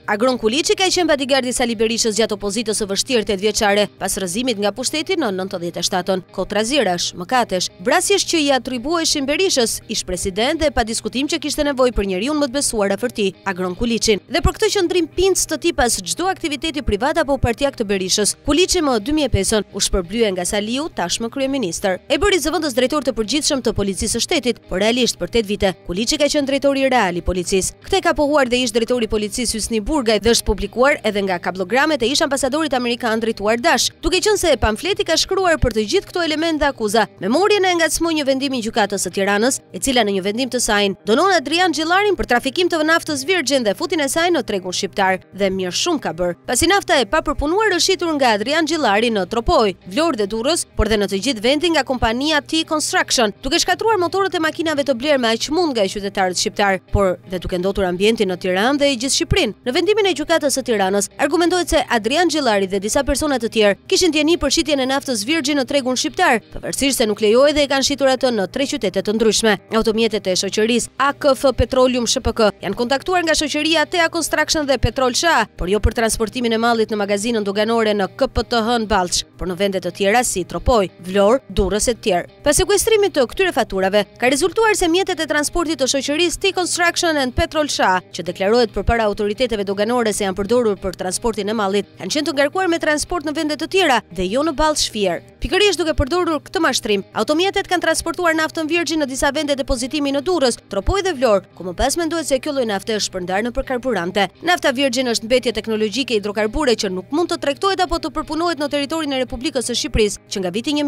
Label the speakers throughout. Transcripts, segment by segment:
Speaker 1: Agron Kuliçi ka qenë bodyguardi i Sali Berishës gjatë opozitës së vështirë 8 vjeçare pas rrëzimit nga pushteti në 97-ën. Kotrazirash, mëkatesh, brasjesh që i atribueshin Berishës, ish president dhe pa diskutim që kishte nevojë për njeriun më të besuar afër tij, Agron Kuliçin. Dhe për këtë qëndrim pinc të tij pas çdo aktiviteti privat apo partiak të Berishës, Kuliçi më 2005-ën u shpërblye nga Saliu, tashmë kryeministër. E bëri zëvendës drejtor të përgjithshëm të policisë së shtetit, por realisht për 8 vite Kuliçi ka qenë drejtori real i policisë. Këtë ka pohuar dhe ish drejtori i policisë Hysni Burgaj dhe është publikuar edhe nga kablogramet e ish ambasadorit amerikan drejtuar Dash, duke qenë se pamfleti ka shkruar për të gjithë këto elemente dhe akuza. Memorien e ngacmoi një vendim i gjykatës së Tiranës, e cila në një vendim të saj dënon Adrian Gjillarin për trafikim të naftës virgjin dhe futin e saj në tregun shqiptar. Dhe mirë shumë ka bërë. Pasi nafta e papërpunuar është shitur nga Adrian Gjillari në Tropoj, Vlorë dhe Durrës, por dhe në të gjithë vendin nga kompania T-Construction, duke shkatruar motorët e makinave të blerë me aq mund nga qytetarët shqiptar, por dhe duke ndotur ambientin në Tiranë dhe i gjithë Shqipërinë. Në vendimin e gjykatës së Tiranës argumentohet se Adrian Gjillari dhe disa persona të tjerë kishin tieni për shitjen e naftës virgjin në tregun shqiptar, pavarësisht se nuk lejohej dhe e kanë shitur atë në 3 qytete të ndryshme. Automjetet e shoqërisë AKF Petroleum SHPK janë kontaktuar nga shoqëria Tea Construction dhe Petrol SHA, por jo për transportimin e mallit në magazinën doganore në KPTH në Ballç, por në vende të tjera si Tropoj, Vlorë, Durrës e të tjerë. Pas sekuestrimit të këtyre faturave, ka rezultuar se mjetet e transportit të shoqërisë T-Construction and Petrol SHA, që deklarohet përpara autoriteteve doganore se janë përdorur për transportin e mallit, kanë qenë të ngarkuar me transport në vende të tjera dhe jo në Ballç Fier. Pikërisht duke përdorur këtë mashtrim, automjetet kanë transportuar naftën virgjin në disa vende depozitimi në Durrës, Tropoj dhe Vlorë, ku më pas mendohet se kjo lloj nafte është shpërndar nëpër karburante. Nafta virgjin është mbetje teknologjike hidrokarbure që nuk mund të tregtohet apo të përpunohet në territorin e Republikës së Shqipërisë, që nga viti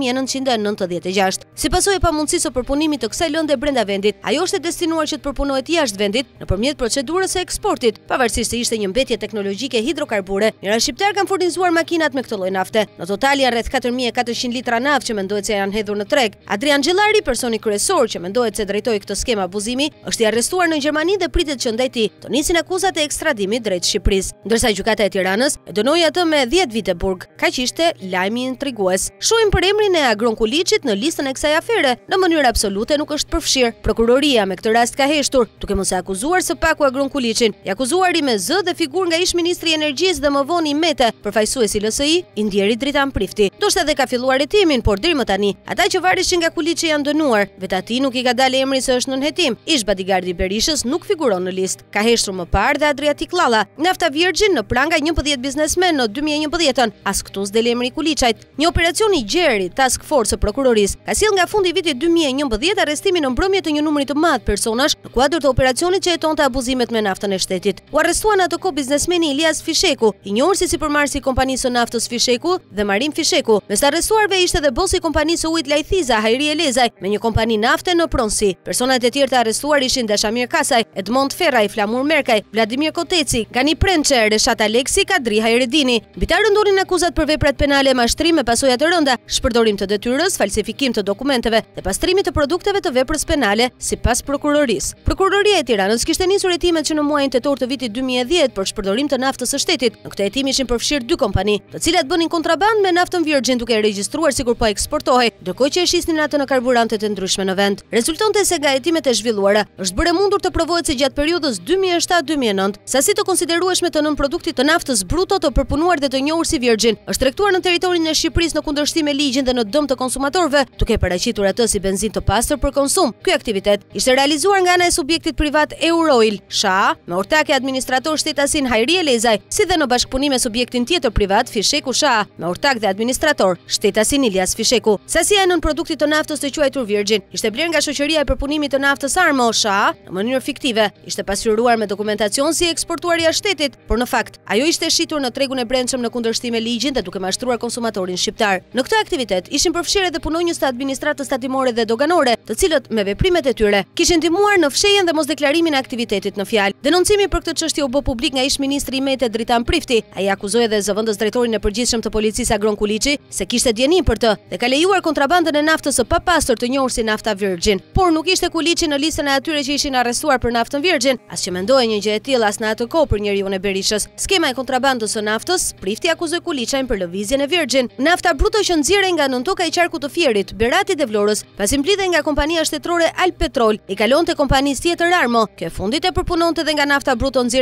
Speaker 1: 1996. Si pasojë e pamundësisë së përpunimit të kësaj lënde brenda vendit, ajo është destinuar që të përpunohet jashtë vendit nëpërmjet procedurës së eksportit. Pavarësisht se ishte një mbetje teknologjike hidrokarbure, njëra shqiptar kanë furnizuar makinat me këtë lloj nafte. Në total janë rreth 4400 litra naftë që mendohet se janë hedhur në treg. Adrian Gjillari, personi kryesor që mendohet se drejtoi këtë skemë abuzimi, është i arrestuar në Gjermani dhe pritet që ndaj tij të nisin akuzat e ekstradimit drejt Shqipërisë, ndërsa gjykata e Tiranës e dënoi atë me 10 vite burg. Kaq ishte lajmi intrigues. Shohim për emrin e Agron Kuliçit në listën e kësaj afere. Në mënyrë absolute nuk është përfshirë. Prokuroria me këtë rast ka heshtur, duke mos e akuzuar së paku Agron Kuliçin. I akuzuari me zë dhe figurë nga ish ministri i energjisë dhe më vonë i Mete, përfaqësuesi i LSI, i ndjeri Dritan Prifti. Ndoshta dhe ka filluar hetimin, por deri më tani, ata që vareshin nga Kuliçi janë dënuar. Vetë atij nuk i ka dalë emri se është nën hetim. Ish bodyguardi i Berishës nuk figuron në listë. Ka heshtur më parë dhe Adriatik Llalla, nafta virgjin në pranga 11 biznesmen në 2011-ën. As këtu s'del emri i Kuliçajt. Një operacion i gjerë task force së prokurorisë ka sjell nga fundi i vitit 2011 arrestimin në mbrëmje të një numri të madh personash në kuadër të operacionit që hetonte abuzimet me naftën e shtetit. U arrestuan atë kohë biznesmeni Ilias Fisheku, i njohur si sipërmarrësi i kompanisë së naftës Fisheku dhe Marim Fisheku. Mes arrestuarve ishte edhe bosi i kompanisë së ujit Lajthiza, Hajri Elezaj, me një kompani nafte në pronësi. Personat e tjerë të arrestuar ishin Dashamir Kasaj, Edmond Ferraj, Flamur Merkaj, Vladimir Koteci, Gani Prençe, Reshat Aleksi, Kadri Hajredini. Mbitarët ndonin akuzat për veprat penale, mashtrim me pasoja të rënda, shpërdorim të detyrës, falsifikim të dokumenteve dhe pastrimit të produkteve të veprës penale, sipas prokurorisë. Prokuroria e Tiranës kishte nisur hetimet që në muajin tetor të vitit 2010 për shpërdorim të naftës së shtetit. Në këtë hetim ishin përfshirë 2 kompani, të cilat bënin kontrabandë me naftën virgjin duke e regjistruar sikur po eksportohej, ndërkohë që e shisnin atë në karburante të ndryshme në vend. Rezultonte se nga hetimet e zhvilluara është bërë mundur të provohet se gjatë periudhës 2007-2009, sasi të konsiderueshme të nënproduktit të naftës bruto të përpunuar dhe të njohur si virgjin është tregtuar në territorin e Shqipërisë në kundërshtim me ligjin dhe në dëm të konsumatorëve, duke paraqitur atë si benzinë të pastër për konsum. Ky aktivitet ishte realizuar nga ana e subjektit privat Euroil SHA, me ortak e administrator shtetasin Hajri Elezaj, si dhe në bashkëpunim me subjektin tjetër privat Fisheku SHA, me ortak dhe administrator shtetasin Ilias Fisheku. Sasia e nënproduktit të naftës të quajtur virgjin ishte blerë nga shoqëria e përpunimit të naftës Armo SHA në mënyrë fiktive. Ishte pasqyruar me dokumentacion si eksportuar jashtë shtetit, por në fakt ajo ishte shitur në tregun e brendshëm në kundërshtim me ligjin dhe duke mashtruar konsumatorin shqiptar. Në këtë aktivitet ishin përfshirë edhe punonjës të administratës tatimore dhe doganore, të cilët me veprimet e tyre kishin ndihmuar në fshehjen dhe mosdeklarimin e aktivitetit në fjalë. Denoncimi për këtë çështje u bë publik nga ish ministri i Mete Dritan Prifti. Ai akuzoi edhe zëvendës drejtorin e përgjithshëm të policisë Agron Kuliçi se kishte djenim për të dhe ka lejuar kontrabandën e naftës së papastër të njohur si nafta virgjin. Por nuk ishte Kuliçi në listën e atyre që ishin arrestuar për naftën virgjin, as që mendohej një gjë e tillë as në atë kohë për njeriu e Berishës. Skema e kontrabandës së naftës, Prifti akuzoi Kuliçajin për lëvizjen e virgjin. Nafta bruto që nxjerrej nga nën toka e qarkut të Fierit, Beratit dhe Vlorës, pasi mblidhej nga kompania shtetërore Alpetrol, i kalonte kompanisë tjetër Armo. Kjo fundit e përpunonte dhe nga nafta bruto nxjerrej jashtë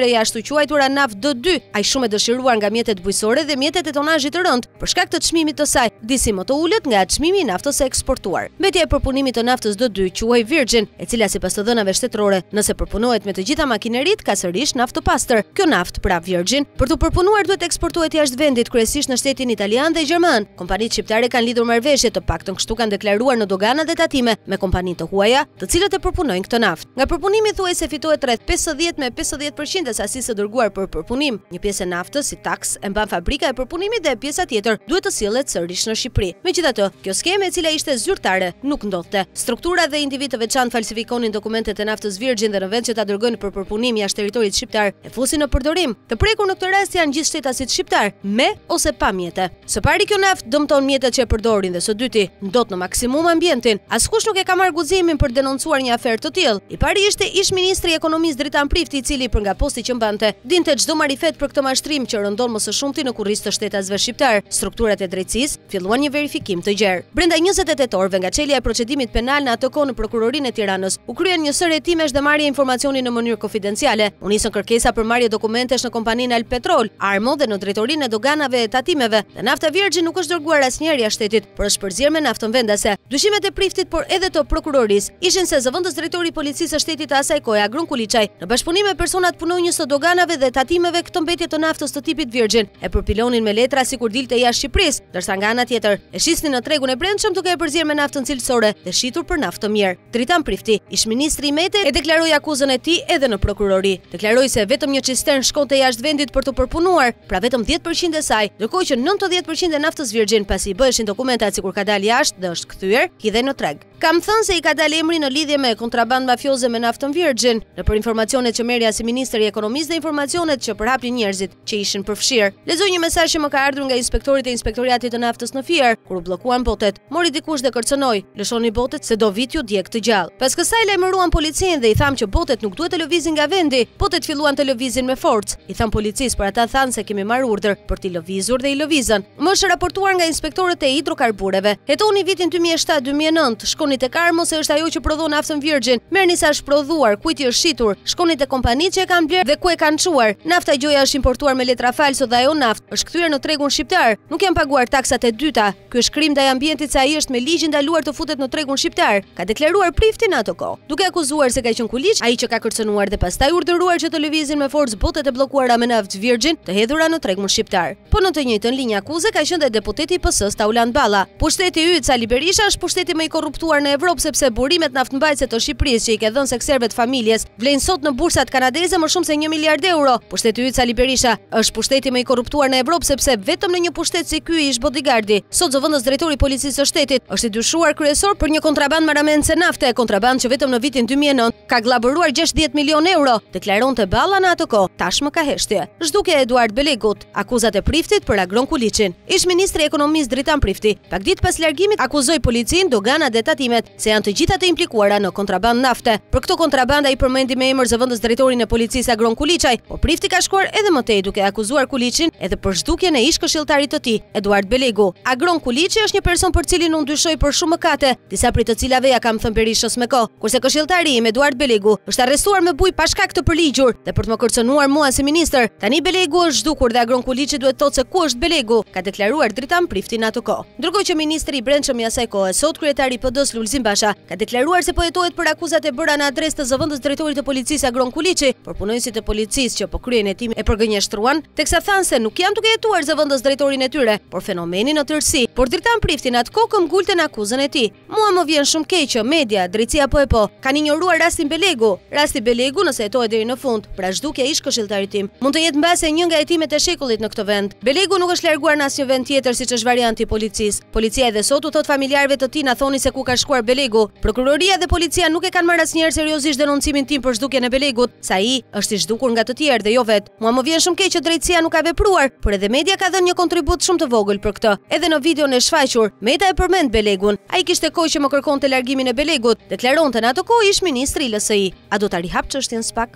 Speaker 1: quajtura naftë D2, aq shumë e dëshiruar nga mjetet bujqësore dhe mjetet e tonazhit të rënd, për shkak të çmimit të saj, disi më të ulët nga çmimi i naftës së eksportuar. Mbetja e përpunimit të naftës D2 quhej Virgin, e cila sipas të dhënave shtetërore, nëse përpunohet me të gjitha makineritë, ka sërish naftë të pastër. Kjo naftë, pra Virgin, për të përpunuar duhet eksportohet jashtë vendit, kryesisht në shtetin italian dhe gjerman. Kompanitë shqiptare kanë lidhur marrëveshje, të paktën kështu kanë deklaruar në dogana dhe tatime me kompanitë të huaja, të cilët e përpunojnë këtë naftë. Nga përpunimi thuajse fitohet rreth 50 me 50% e sasisë së dërguar për përpunim. Një pjesë e naftës si taks e mban fabrika e përpunimit dhe pjesa tjetër duhet të sillet sërish në Shqipëri. Megjithatë, kjo skemë e cila ishte zyrtare nuk ndodhte. Struktura dhe individ të veçantë falsifikonin dokumentet e naftës Virgin dhe në vend që ta dërgojnë për përpunim jashtë territorit shqiptar, e fusin në përdorim. Të prekur në këtë rast janë gjithë shtetasit shqiptar, me ose pa mjete. Së pari kjo naftë dëmton mjetet që e përdorin dhe së dyti ndot në maksimum ambientin. Askush nuk e ka marrë guximin për denoncuar një aferë të tillë. I pari ishte ish ministri i ekonomisë Dritan Prifti, i cili për nga posti që mbante dinte çdo marifet për këtë mashtrim që rëndon më së shumti në kurriz të shtetasve shqiptar. Strukturat e drejtësisë filluan një verifikim të gjerë. Brenda 28 orëve nga çelja e procedimit penal në atë kohë në prokurorinë e Tiranës, u kryen një sër hetimesh dhe marrje informacioni në mënyrë konfidenciale. U nisën kërkesa për marrje dokumentesh në kompaninë Alpetrol, Armo dhe në drejtorinë e doganave e tatimeve. Dhe nafta Virgin nuk është dërguar asnjëherë jashtë shtetit, por është përzierë me naftën vendase. Dyshimet e Priftit, por edhe të prokurorisë, ishin se zëvendës drejtori i policisë së shtetit të asaj kohe, Agron Kuliçaj, në bashkëpunim me personat punonjës të doganave dhe tatimeve këtë mbetje të naftës të tipit Virgin, e përpilonin me letra sikur dilte jashtë Shqipërisë, ndërsa nga ana tjetër e shisnin në tregun e brendshëm duke e përzierë me naftën cilësore dhe shitur për naftë të mirë. Dritan Prifti, ish ministri i Metit, e deklaroi akuzën e tij edhe në prokurori. Deklaroi se vetëm një cistern shkonte jashtë vendit për të përpunuar, pra vetëm 10% e saj, ndërkohë që 90% e naftës Virgin, pasi i bëheshin dokumentat sikur ka dalë jashtë dhe është kthyer, hidhej në treg. Kam thënë se i ka dalë emri në lidhje me kontrabandë mafioze me naftën Virgin, nëpër informacionet që merrja si ministri i ekonomisë dhe informacionet që përhapin njerëzit që ishin përfshirë. Lexoj një mesazh që më ka ardhur nga inspektorit e inspektoriatit të naftës në Fier, kur u bllokuan botet. Mori dikush dhe kërcënoi: "Lëshoni botet se do vit ju djeg të gjallë." Pas kësaj lajmëruan policinë dhe i tham që botet nuk duhet të lëvizin nga vendi. Botet filluan të lëvizin me forcë. I tham policisë, por ata thanë se kemi marrë urdhër për t'i lëvizur dhe i lëvizën. Më është raportuar nga inspektorët e hidrokarbureve. Hetoni vitin 2007-2009, shkoni tek Armo se është ajo që prodhon naftën Virgin. Merrni sa është prodhuar, kujt i është shitur. Shkoni te kompanitë që e kanë blerë dhe ku e kanë çuar. Nafta gjoja është importuar me letra falso dhe ajo naftë është kthyer në tregun shqiptar. Nuk janë paguar taksat e dyta. Ky është krim ndaj ambientit se ai është me ligjin ndaluar të futet në tregun shqiptar, ka deklaruar Prifti në ato kohë. Duke akuzuar se ka qenë Kuliç, ai që ka kërcënuar dhe pastaj urdhëruar që të lëvizin me forcë botet e bllokuara me naftë Virgin të hedhura në tregun shqiptar. Po në të njëjtën linjë akuze ka qenë edhe deputeti i PS-s Tauland Balla. Pushteti i yt Sali Berisha është pushteti më i korruptuar në Evropë, sepse burimet naftëmbajtëse të Shqipërisë që i ke dhënë sekserve të familjes vlen sot në bursat kanadeze më shumë se 1 miliard euro. Pushteti i yt Sali Berisha është pushteti më i korruptuar në Evropë, sepse vetëm në një pushtet si ky ish bodyguardi. Sot zëvendës drejtori i policisë së shtetit është i dyshuar kryesor për një kontrabandë marramense nafte, kontrabandë që vetëm në vitin 2009 ka glabëruar 60 milion euro, deklaronte Balla në atë kohë. Tashmë ka heshtje. Zhdukja e Eduard Belegut, akuzat e Priftit për Agron Kuliçin. Ish ministri i ekonomisë Dritan Prifti, pak ditë pas largimit, akuzoi policinë, doganat dhe tatimet se janë të gjitha të implikuara në kontrabandë nafte. Për këtë kontrabandë ai përmendi me emër zëvendës drejtorin e policisë Agron Kuliçaj, por Prifti ka shkuar edhe më tej duke akuzuar Kuliçin edhe për zhdukjen e ish këshilltarit të tij, Eduard Belegu. Agron Kuliçi është një person për cilin unë dyshoj për shumë mëkate, disa prej të cilave ja kam thënë Berishës me kohë, kurse këshilltari im Eduard Belegu është arrestuar me bujë pa shkak të përligjur dhe për të më kërcënuar mua si ministër. Tani Belegu është zhdukur dhe Agron Kuliçi duhet thotë se ku është Belegu, ka deklaruar Dritan Prifti në atë kohë. Ndërkohë që ministri i brendshëm i asaj kohe, sot kryetari i PD-s Lulzim Basha, ka deklaruar se po hetohet për akuzat e bëra në adresë të zëvendës drejtorit të policisë Agron Kuliçi, por punonjësit e policisë që po kryen hetimin e përgënjeshtruan, teksa thanë se nuk janë duke hetuar zëvendës drejtorin e tyre, por fenomenin në tërësi. Por Dritan Prifti në atë kohë ngulte në akuzën e tij. Mua më vjen shumë keq që media, drejtësia po kanë injoruar rastin Belegu. Rasti Belegu, nëse hetohet deri në fund, pra zhdukja ish këshilltarit tim, mund të jetë mbase një nga hetimet e shekullit në këtë vend. Belegu nuk është larguar në asnjë vend tjetër siç është varianti i policisë. Policia edhe sot u thot familjarëve të tij na thoni se ku ka shkuar Belegu. Prokuroria dhe policia nuk e kanë marrë asnjëherë seriozisht denoncimin tim për zhdukjen e Belegut, sa ai është i zhdukur nga të tjerë dhe jo vet. Mua më vjen shumë keq që drejtësia nuk ka vepruar, por edhe media ka dhënë një kontribut shumë të vogël për këtë. Edhe në videon e shfaqur, Meta e përmend Belegun. Ai kishte kohë që më kërkonte largimin e Belegut, deklaronte në ato kohë ish ministri i LSI. A do ta rihap çështjen spak?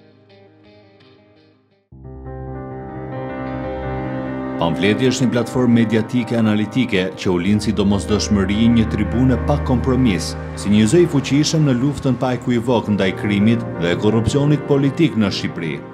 Speaker 2: Pamfleti është një platformë mediatike analitike që u lind si domosdoshmëri një tribune pa kompromis, si një zë i fuqishëm në luftën pa ekuivok ndaj krimit dhe korrupsionit politik në Shqipëri.